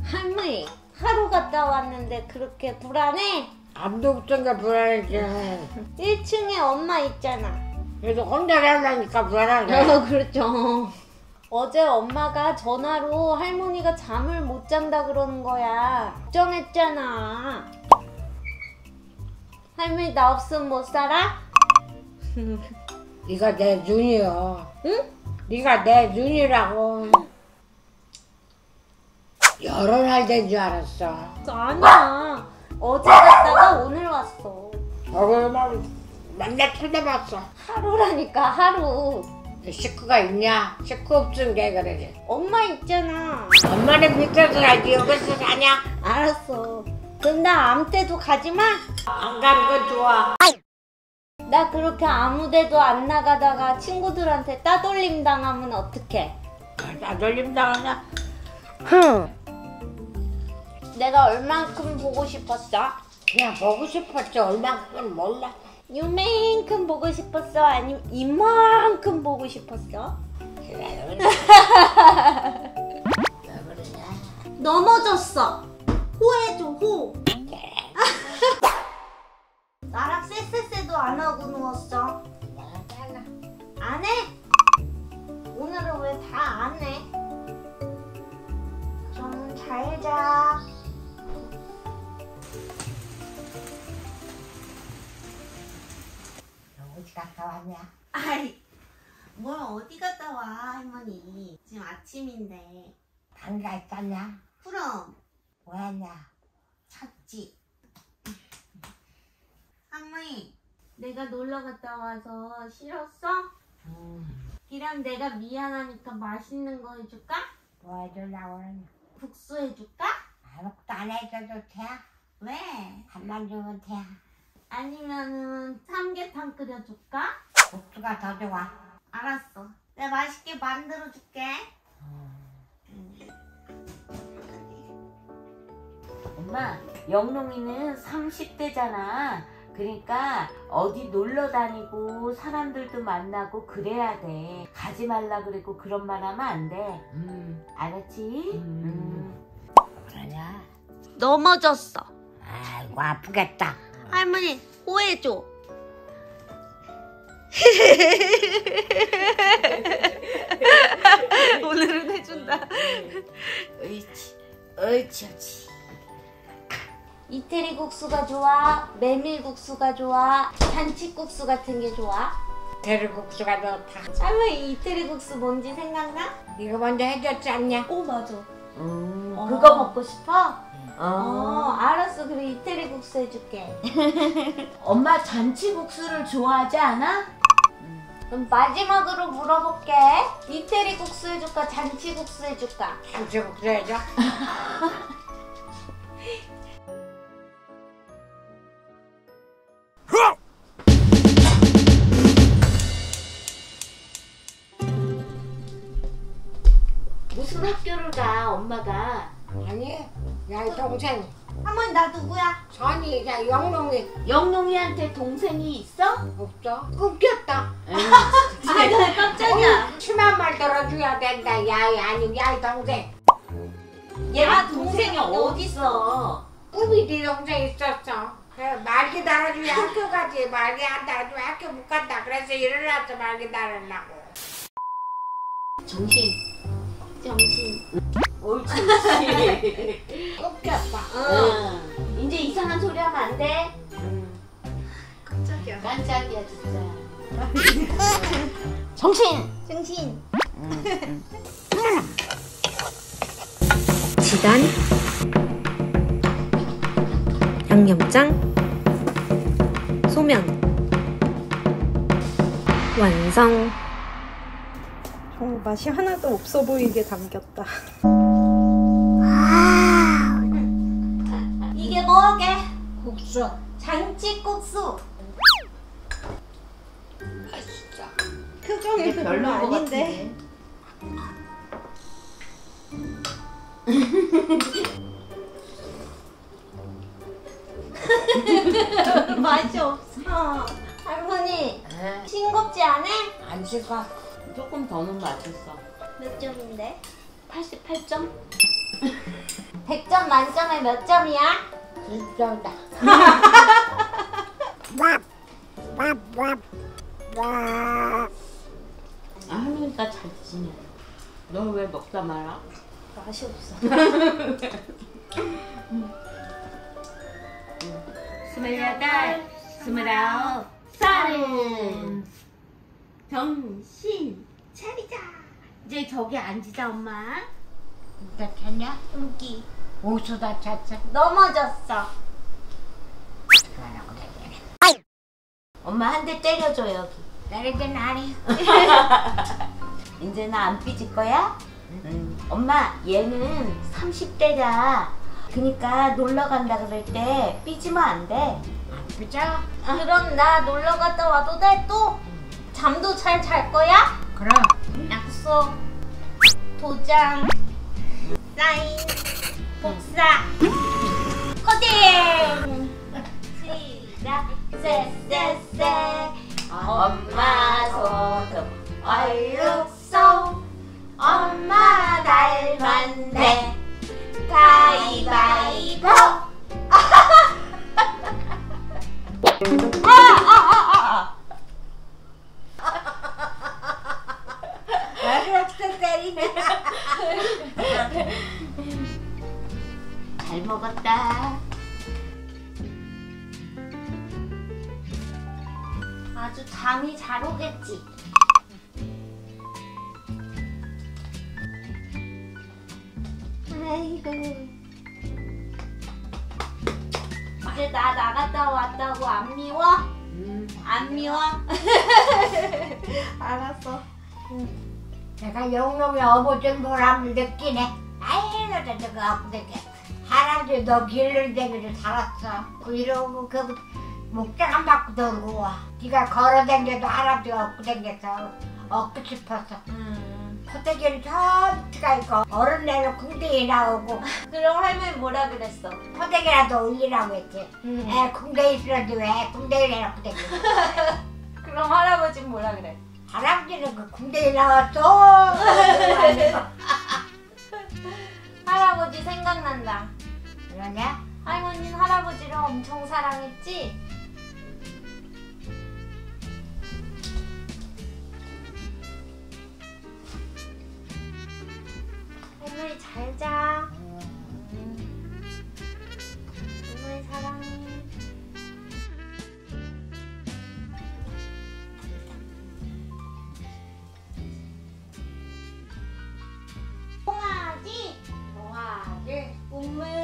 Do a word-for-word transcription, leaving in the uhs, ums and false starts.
할머니 하루 갔다 왔는데 그렇게 불안해? 아무도 없으니까 불안했지. 일 층에 엄마 있잖아. 그래도 혼자 살라니까 불안하게. 어, 그렇죠. 어제 엄마가 전화로 할머니가 잠을 못 잔다 그러는 거야. 걱정했잖아. 할머니 나 없으면 못 살아? 네가 내 눈이여. 응? 네가 내 눈이라고. 여러 날 된 줄 알았어. 아니야. 어제 갔다가 오늘 왔어. 저거만 맨날 쳐다봤어. 하루라니까 하루. 식구가 있냐? 식구 없은 게 그러지. 엄마 있잖아. 엄마는 밑에서 살지 여기서 사냐? 알았어. 그럼 나 아무 때도 가지 마. 안 가는 건 좋아. 나 그렇게 아무 데도 안 나가다가 친구들한테 따돌림 당하면 어떡해? 따돌림 당하냐? 흥. 내가 얼만큼 보고 싶었어? 그냥 보고 싶었지. 얼만큼은 몰라. 요만큼 보고 싶었어? 아니면 이만큼 보고 싶었어? 그래. 왜 그러냐? 넘어졌어. 호해줘 호. 나랑 쎄쎄쎄도 안 하고 누웠어. 안 해? 오늘은 왜 다 안 해? 좀 잘 자. 어디 갔다 왔냐? 아이, 뭘 어디 갔다 와 할머니. 지금 아침인데. 방가 있었냐? 그럼 뭐 했냐? 잤지. 할머니, 내가 놀러 갔다 와서 싫었어? 음. 그럼 내가 미안하니까 맛있는 거 해줄까? 뭐 해주려고 그러냐? 국수 해줄까? 아무것도 안 해줘도 돼? 왜? 밥만 주면 돼. 아니면은 삼계탕 끓여줄까? 국수가 더 좋아. 알았어. 내가 맛있게 만들어줄게. 엄마, 영롱이는 삼십 대잖아. 그러니까 어디 놀러 다니고 사람들도 만나고 그래야 돼. 가지 말라 그러고 그런 말 하면 안 돼. 음, 알았지? 음. 그러냐? 넘어졌어. 아이고 아프겠다. 할머니, 호해줘. 오늘은 해준다. 옳지, 옳지, 옳지. 이태리 국수가 좋아? 메밀국수가 좋아? 잔치국수 같은 게 좋아? 대리국수가 좋다. 할머니 이태리 국수 뭔지 생각나? 이거 먼저 해줬지 않냐? 오 맞아. 음, 어. 그거 먹고 싶어? 어, 어. 알았어. 그래 이태리 국수 해줄게. 엄마 잔치국수를 좋아하지 않아? 그럼 마지막으로 물어볼게. 이태리 국수 해줄까? 잔치국수 해줄까? 잔치국수 해줘. 무슨 학교를 가, 엄마가? 아니, 야 이 동생 할머니 나 누구야? 전이 야 영롱이 영롱이한테 동생이 있어? 없어? 끊겼다. 아, 나 깜짝이야. 심한 말 들어줘야 된다. 야이 아니 야이 동생. 얘가 아, 동생이 동생이 어딨어? 꿈이 네 동생 있었어. 그래 말기 달아주야 학교 가지. 말기 안 달아주면 학교 못 간다. 그래서 일어나서 말기 달으려고. 정신. 정신. 옳지, 옳지. 끊겼다. 응. 이제 이상한 소리 하면 안 돼. 깜짝이야. 깜짝이야, 진짜. 정신. 정신. 지단, 양념장, 소면, 완성. 어, 맛이 하나도 없어 보이게 담겼다. 이게 뭐게? 국수. 잔치국수. 맛있어. 표정이 별로 별로인 것 아닌데. 맛이 없어. 할머니, 응. 싱겁지 않아? 안 식어. 조금 더는 맛있어. 몇 점인데? 팔십팔 점? 백 점 만점에 몇 점이야? 일 점이다. 아, 할머니가 잘 드시네. 너 왜 먹다 말아? 맛이 없어. 스물여덟, 스물아홉, 서른. 정신 차리자. 이제 저기 앉으자, 엄마. 다 찼냐? 여기 옷도 다 찼어. 넘어졌어. 그러라고 되겠네. 엄마 한 대 때려줘, 여기. 내리진 않이. 이제는 안 삐질 거야? 응. 엄마, 얘는 삼십 대자. 그니까 놀러 간다 그럴 때 삐지면 안 돼. 그죠? 그럼 나 놀러 갔다 와도 돼? 또? 잠도 잘 잘 거야? 그럼. 약속, 도장, 사인, 복사, 코딩! 시작! 쎄쎄쎄 엄마 소금 얼룩송 엄마 닮았네 가위바위보 나를 없어 때리네. 잘 먹었다. 아주 잠이 잘 오겠지? 아이고 이제 나 나갔다 왔다고 안 미워? 음. 안 미워? 알았어. 내가 영롱이 어부준 보람을 느끼네. 아이 너 저거 아프대게. 할아버지 너 길을 대기를 살았어. 그 이러고 그 목장 안 받고 돌고 와. 네가 걸어댕겨도 할아버지가 업고 댕겨서 얻고 싶어서. 음. 포대기를 저기가 있고 어른 내로 궁뎅이 나오고 그럼 할머니 뭐라 그랬어? 포대기라도 올리라고 했지. 음. 에 궁뎅이 있으라도 왜 궁뎅이 내놓고 댕겨. 그럼 할아버지는 뭐라 그래? 할아버지는 그 궁뎅이 나왔어. 할아버지 생각난다. 그러냐? 할머니는 할아버지를 엄청 사랑했지? 할머니 잘 자. 할머니 사랑해. 송아지, 동아지 우물